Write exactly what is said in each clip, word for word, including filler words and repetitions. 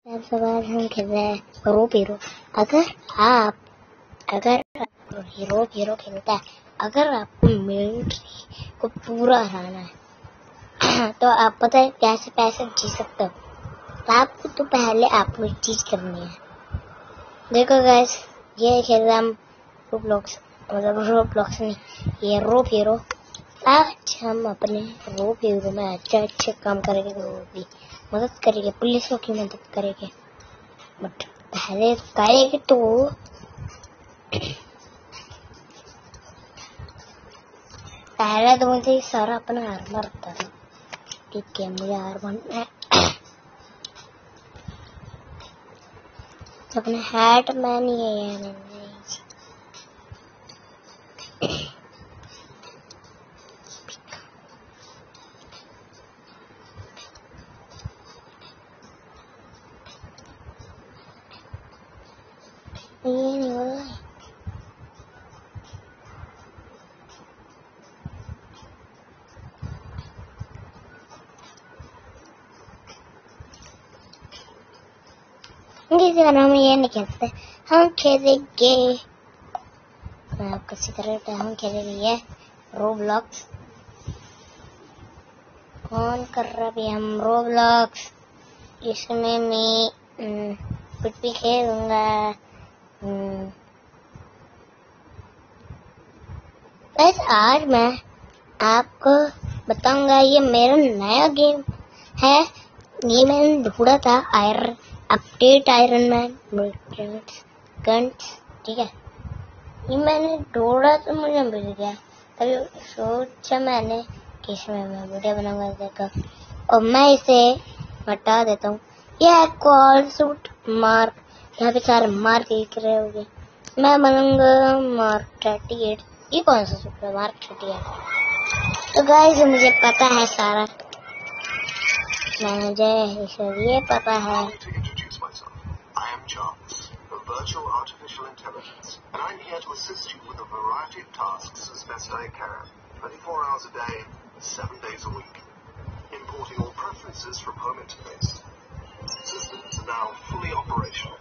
अब सवाल हम खेल रहे हैं रोप हीरो। अगर आप अगर आप हीरो हीरो खेलता है, अगर आपको मिलिट्री को पूरा हराना है तो आप पता है कैसे पैसे जीत सकते हो। तो आपको तो पहले आपको एक चीज करनी है। देखो गाइस, ये खेल रहे हम रोब्लॉक्स, मतलब रोब्लॉक्स नहीं, ये रोप हीरो। आज हम अपने रोप हीरो में अच्छे अच्छे काम करेंगे, लोगों की मदद करेंगे, पुलिसों की मदद करेंगे। बट पहले करेंगे तो पहले तो मुझे सारा अपना आर्मर रखता था। ठीक है, मुझे आर्मर अपने हैट में नहीं है। ये नहीं हो रहा है। जिस हम ये नहीं खेलते, हम खेलेंगे, मैं आपको सिखा रहा हूँ, हम खेलेंगे ये रोब्लॉक्स। कौन कर रहा भी हम रोब्लॉक्स, इसमें मैं कुछ भी खेलूंगा। बस आज मैं आपको बताऊंगा, ये मेरा नया गेम है। ये मैंने ढूंढा था, iron update iron man guns, ठीक है। ये मैंने ढूंढा तो मुझे मिल गया। अभी सोचा मैंने कि इसमें मैं वीडियो बनाऊंगा, देखा, और मैं इसे हटा देता हूँ। यह कॉल सूट मार्क, यहाँ पे सारे मार्क लिख रहे होंगे। मैं बनाऊंगा मार्क थर्टी एट। ये कौन सा सूट है मार्क थर्टी एट? तो गाइस मुझे पता है सारा, मुझे ये पता है। I am Jarvis, a virtual artificial intelligence, and I'm here to assist you with a variety of tasks as best I can, twenty-four hours a day, seven days a week. Importing all preferences from home interface. Systems are now fully operational.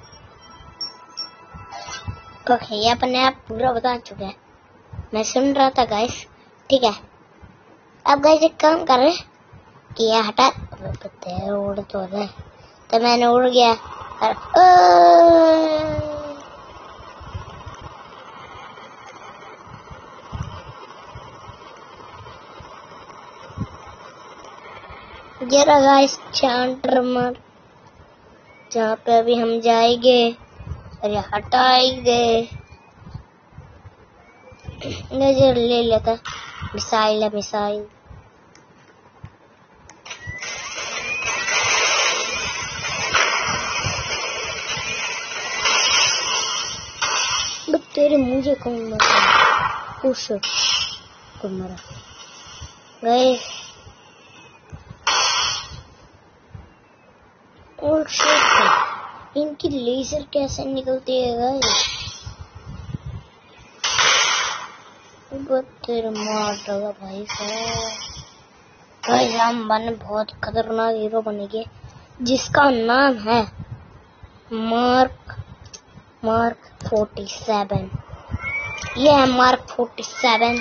Okay, ये अपने आप पूरा बता चुके हैं, मैं सुन रहा था गाइस, ठीक है। अब गाइस एक काम कर रहे कि ये हटा, उड़ तो रहे, तो मैंने उड़ गया और जरा गाइस चांटर मार, जहाँ पे अभी हम जाएंगे और ये हटाएंगे। नजर ले लेता, मिसाइल है मिसाइल। तेरे मुझे कौन मारा? कुछ कौन मारा? गए और शिट, इनकी लेजर कैसे निकलती है गाइस? तेरे मार डाला भाई साहब। गाइस हम बने बहुत खतरनाक हीरो बनेंगे, जिसका नाम है मार्क मार्क फोर्टी सेवन। ये है mark forty seven,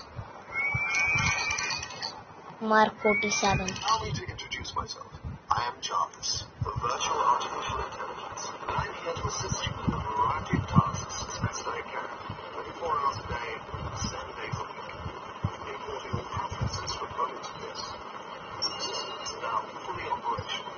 mark forty seven. Allow me to introduce myself. I am Jarvis, a virtual artificial intelligence, and I'm here to assist you with a variety of tasks as best I can, twenty-four hours a day, seven days a week. Importing all preferences from home interface. Systems are now fully operational.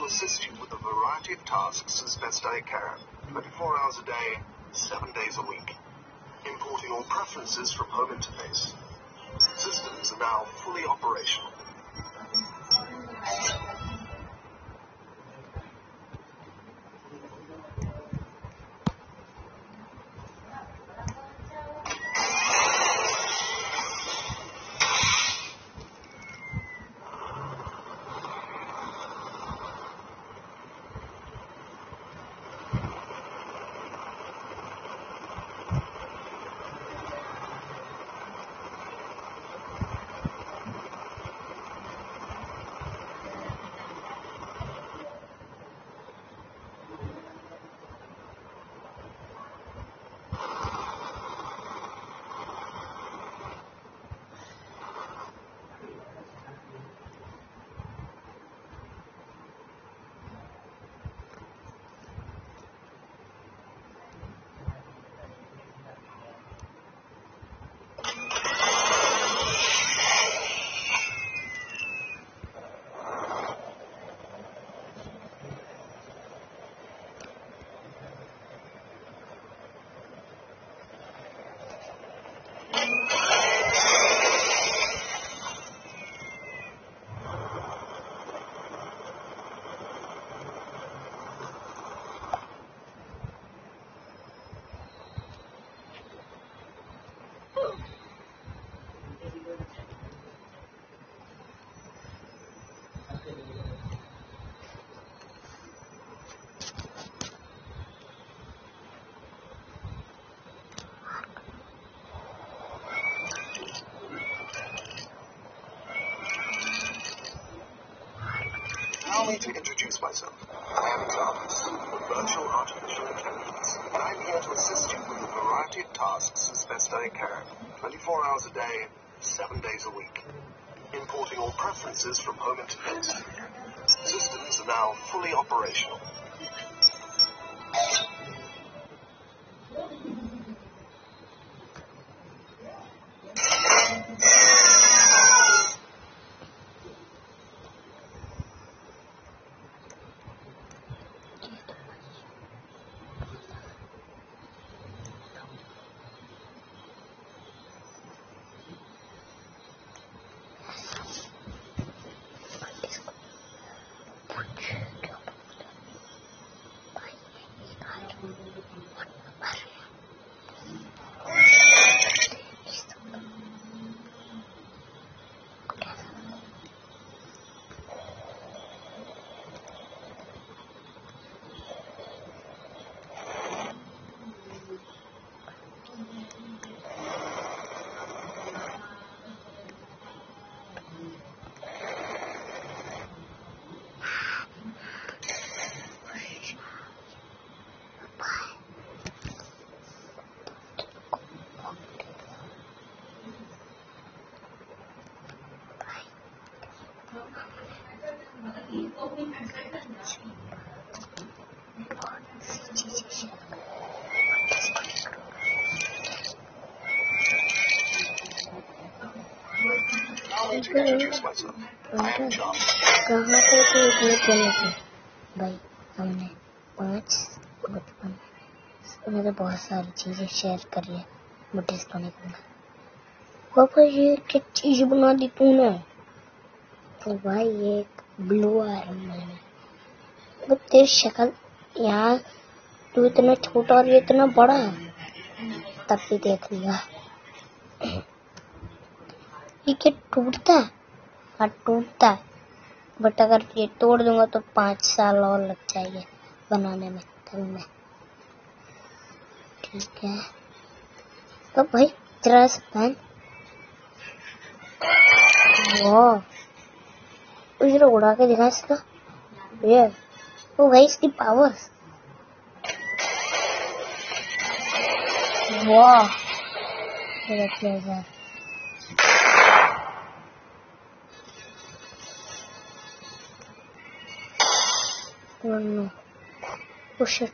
assist you with a variety of tasks as best I can, twenty-four hours a day, seven days a week. Importing all preferences from home interface. Systems are now fully operational. Allow me to introduce myself. I am Jarvis, the virtual artificial intelligence, and I'm here to assist you with a variety of tasks as best I can, twenty-four hours a day, seven days a week. Importing all preferences from home interface. Systems are now fully operational. Allow me to introduce myself. I am Jarvis. कहाँ पे थे इतने चले थे भाई? हमने पांच बचपन में तो बहुत सारी चीजें शेयर करी है, नोटिस तो नहीं करना। पापा ये क्या चीज बना दी तूने? तो भाई ये ब्लू आयरन मैन है। वो तेरी शक्ल यहाँ, तू इतना छोटा और ये इतना बड़ा, तब भी देख लिया। ये क्या टूटता है? हाँ टूटता है, बट अगर ये तोड़ दूंगा तो पाँच साल और लग जाएंगे बनाने में, तब मैं ठीक है। तो भाई तेरा स्पैन, वाह, उसे उड़ा के दिखा इसका। ये ओ भाई इसकी पावर्स, वाह, ये देखिए Oh no. Oh shit.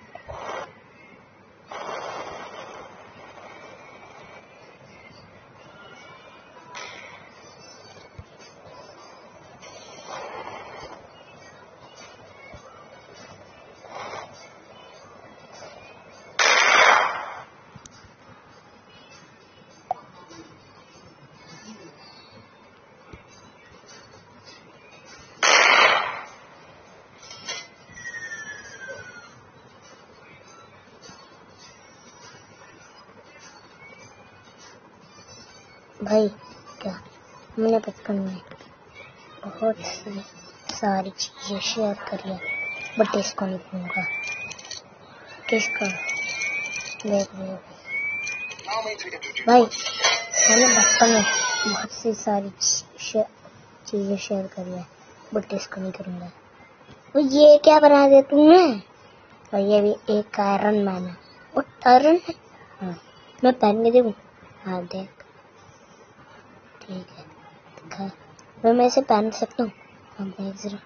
भाई क्या मैंने बचपन में बहुत सी सारी चीजें शेयर करी है, बट इसको नहीं कहूँगा। किसका? देख रहे भाई, मैंने बचपन में बहुत सी सारी चीजें शेयर करी है, बट इसको नहीं करूँगा। वो ये क्या बना दिया तुमने? और ये भी एक आयरन मैन है। वो आयरन है? हाँ, मैं पहन के देखूँ? हाँ देख, ठीक है, दिखा। मैं मैं इसे पहन सकता हूँ? हाँ देख जरा,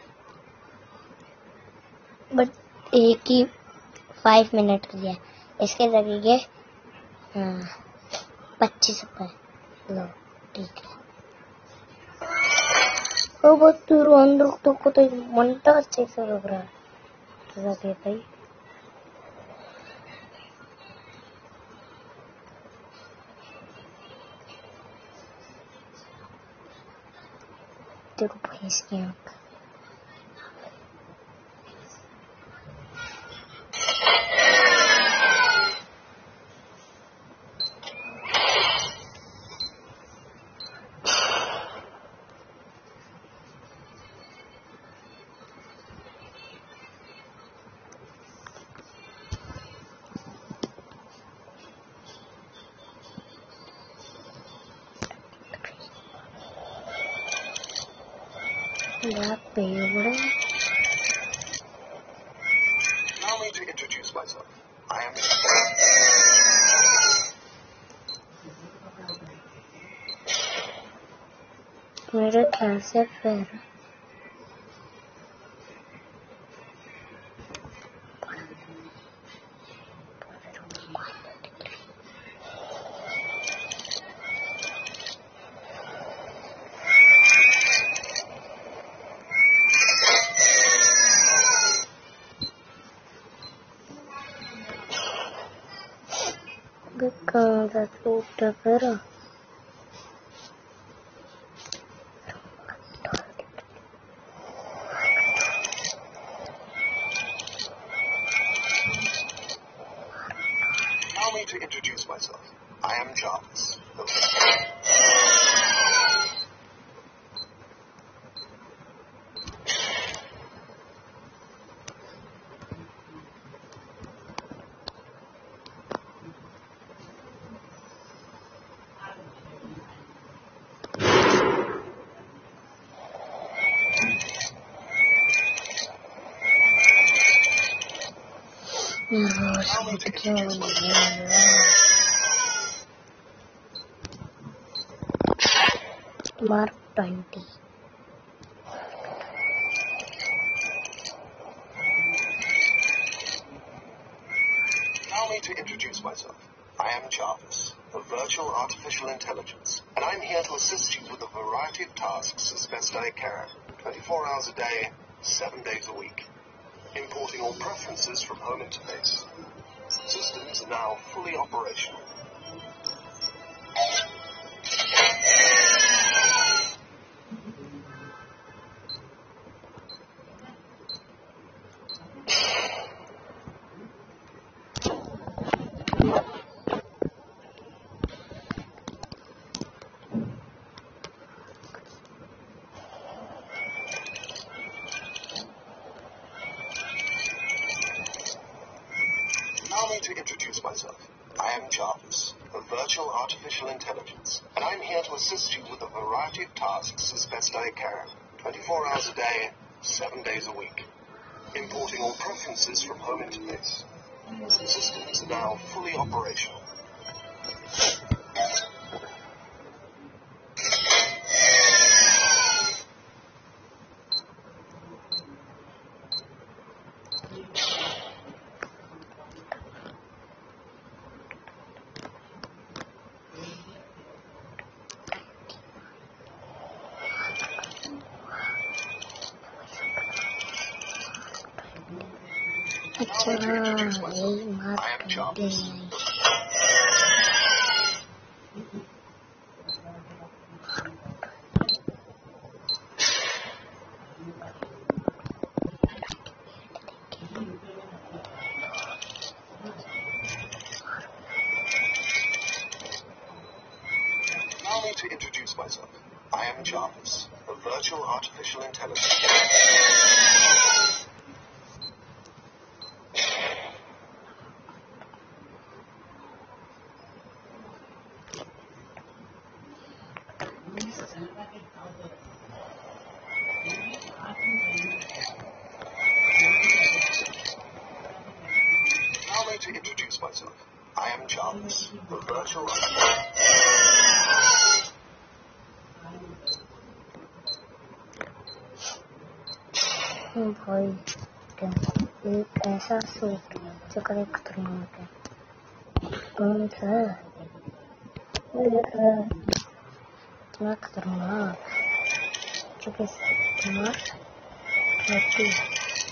बट एक ही फाइव मिनट की है, इसके लगेंगे पच्चीस रुपये। लो ठीक है। ओ वो तू अंदर तो को तो मंटा अच्छे से लग रहा है लगे भाई। देखो भैंस की आँख। Black Bear. Allow me to introduce myself. I am. मेरे ख्याल से फिर कहाँ का टूटा फिर Allow me to introduce myself. I am Jarvis. Allow me to introduce myself. Mark twenty. Allow me to introduce myself. I am Jarvis, a virtual artificial intelligence, and I'm here to assist you with a variety of tasks as best I can, twenty-four hours a day, seven days a week. Importing all preferences from home interface. Systems are now fully operational. Allow me to introduce myself. I am Jarvis, a virtual artificial intelligence, and I'm here to assist you with a variety of tasks as best I can, twenty-four hours a day, seven days a week. Importing all preferences from home interface. Systems are now fully operational. अच्छा यही mark twenty है। Allow virtual artificial intelligence. Allow me to introduce myself. I am Jarvis, the virtual भाई एक ऐसा suit जो कभी खतरनाक है। कौन सा इतना खतरनाक जो कि खतरनाक होती है।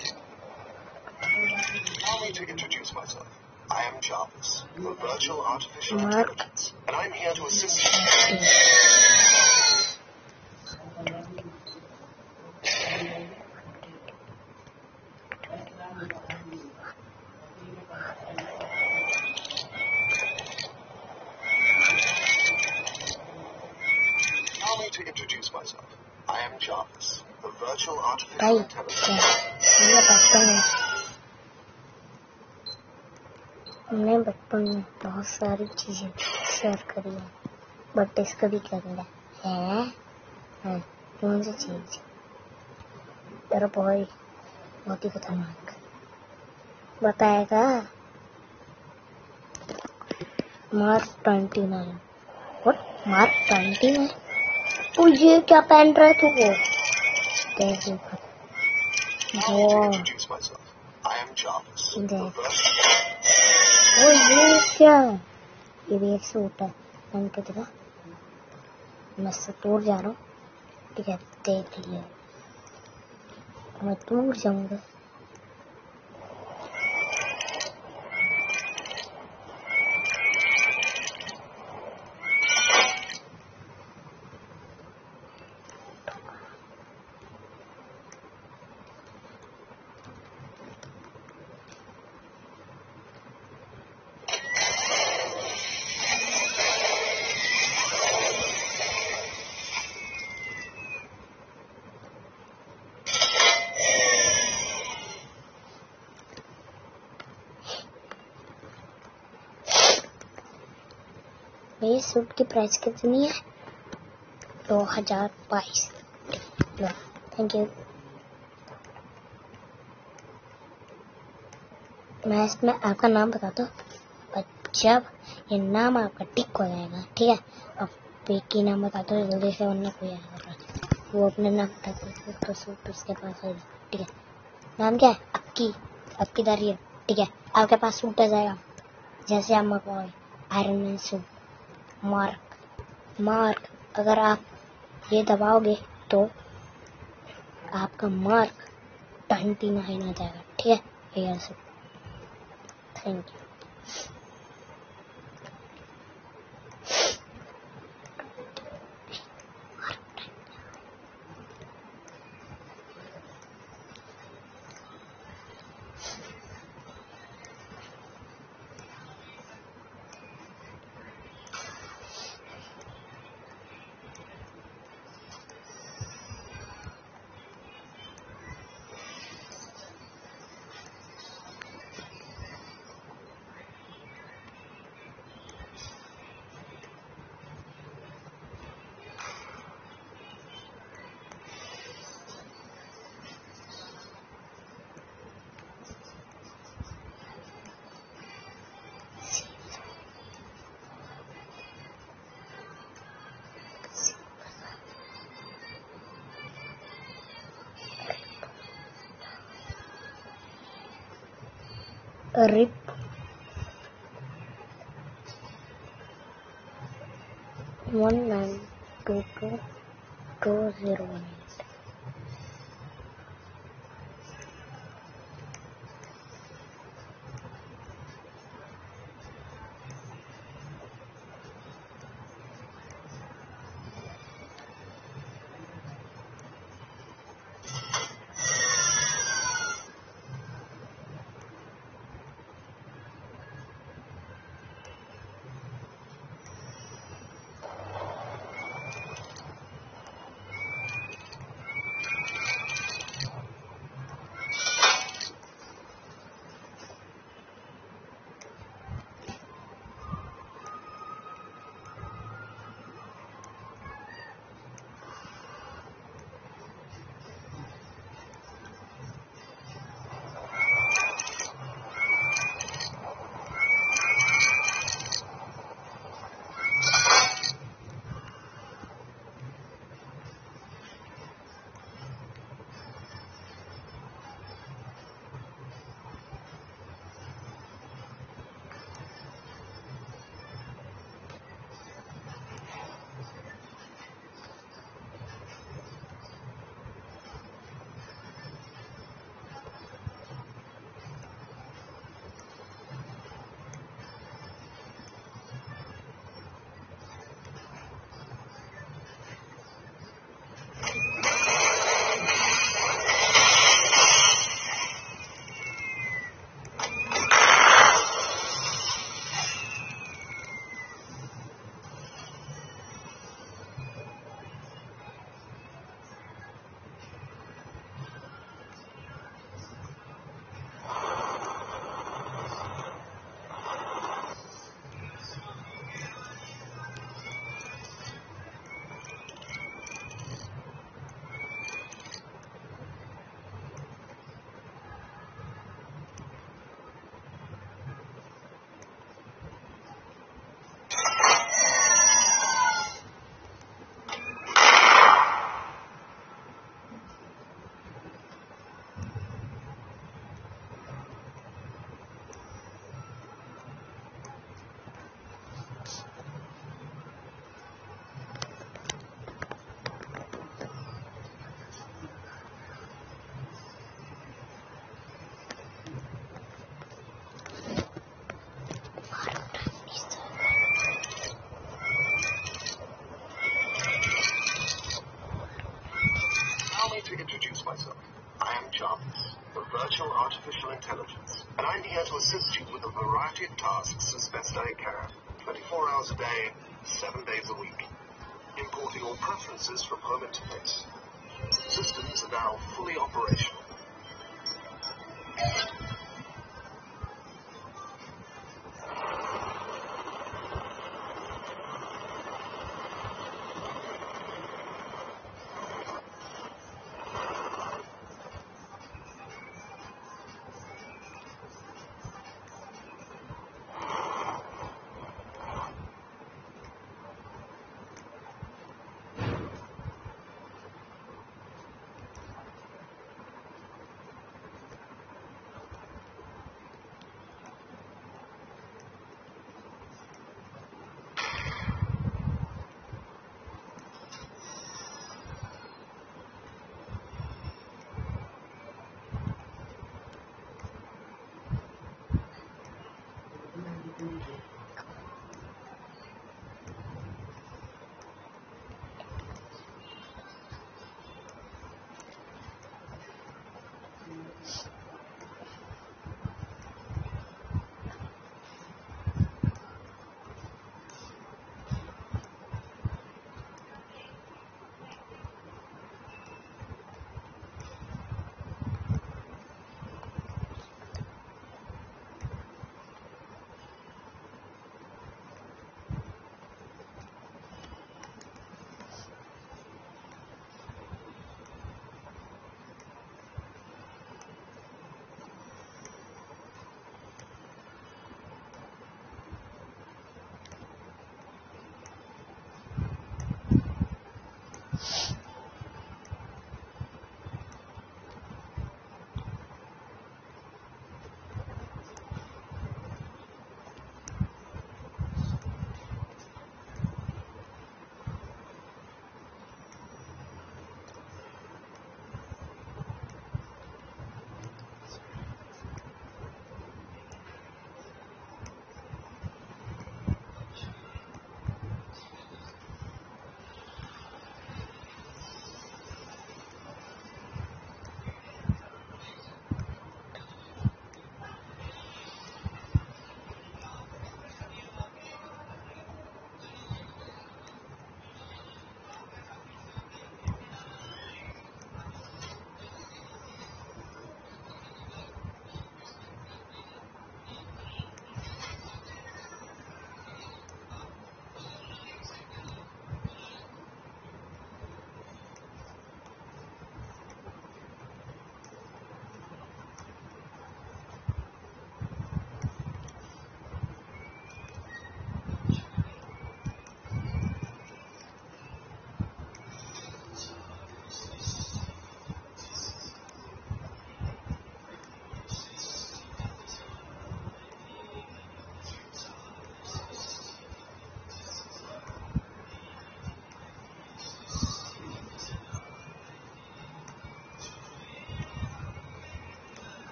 Allow me to introduce myself. I am Jarvis, the virtual artificial Mark. intelligence, and I'm here to assist you. Allow me to introduce myself. I am Jarvis, the virtual artificial भाई intelligence. हमने बचपन में हमने बचपन में बहुत सारी चीजें शेयर करी है, बट इसको भी करेंगे है है कौन सी चीज तेरा बॉय बहुत ही खतरनाक बताएगा। Mark twenty nine what mark twenty nine oh ये क्या पहन रहा है तू वो कैसे Allow me to introduce myself. I am Jarvis, the Indeed. virtual वो ये क्या ये भी एक सूट है पहन के देखा। मैं इससे दूर जा रहा हूँ ठीक है देख लिया मैं दूर जाऊंगा। मेरी सूट की प्राइस कितनी है? दो हजार बाईस। लो थैंक यू। मैं इसमें आपका नाम बता दो पर जब ये नाम आपका टिक हो जाएगा ठीक है। अब पेकी नाम बता दो जल्दी से वरना कोई आएगा वो अपने नाम बता दो तो सूट उसके पास होगा ठीक है। नाम क्या है? अक्की अक्की दारियर ठीक है। आपके पास सूट आ जाएगा जैसे आप मंगवाए iron man suit. Mark mark अगर आप ये दबाओगे तो आपका मार्क ट्वेंटी नाइन आ जाएगा ठीक है। हेयर से thank you. RIP one nine two two two zero one eight. Jarvis, the virtual artificial intelligence, and I'm here to assist you with a variety of tasks as best I can, twenty-four hours a day, seven days a week, importing all preferences from home interface. Systems are now fully operational.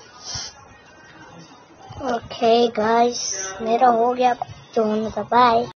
Okay guys, मेरा हो गया तो bye.